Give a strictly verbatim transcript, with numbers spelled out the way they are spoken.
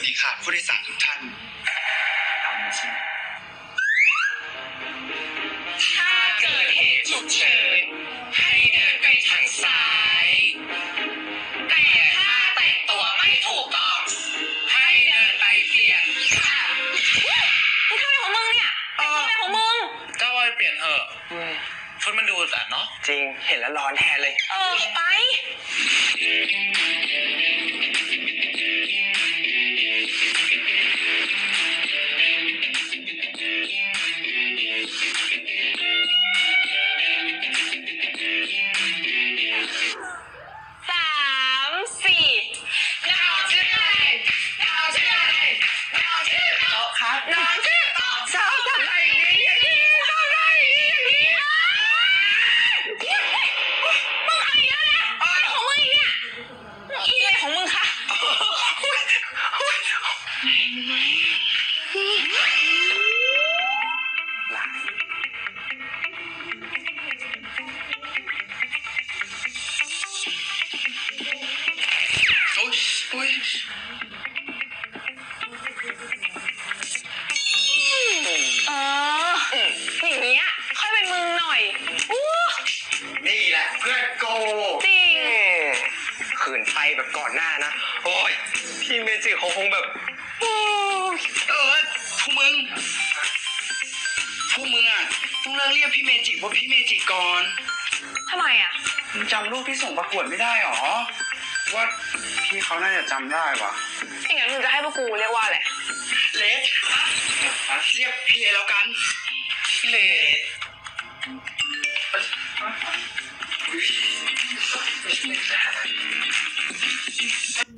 ดีค่ะผู้โดยสารทุกท่านตามนี้ใช่ไหมถ้าเกิดเหตุฉุกเฉินให้เดินไปทางซ้ายแต่ถ้าแต่งตัวไม่ถูกต้องให้เดินไปเปลี่ยนค่ะมึงทำอะไรของมึงเนี่ยแต่งตัวอะไรของมึงก็ว่าไปเปลี่ยนเถอะชุดมันดูอึดอัดเนาะจริงเห็นแล้วร้อนแทนเลยเออไปสามสี่น้องชื่ออะไรน้องชื่ออะไรน้องชื่อโต๊ะครับน้องชื่อโต๊ะชอบทำอะไรอย่างนี้ชอบทำอะไรอย่างนี้มึงเอาอีกแล้วนะอะไรของมึงอีกเนี่ยอีอะไรของมึงคะโอ๊ยโอ๊ยเอออย่างเงี้ยค่อยเป็นมึงหน่อยอู้นี่แหละเพื่อนโกจริงขืนไปแบบก่อนหน้านะโอ้ยพี่เมจิเขาคงแบบเออพวกมึงพวกมึงอ่ะต้องเลิกเรียกพี่เมจิว่าพี่เมจิก่อนทำไมอ่ะมึงจำรูปที่ส่งประกวดไม่ได้หรอว่าพี่เขาน่าจะจำได้วะอย่างนั้นมึงจะให้พวกกูเรียกว่าอะไรเลสเรียกพี่เลยแล้วกันพี่เลส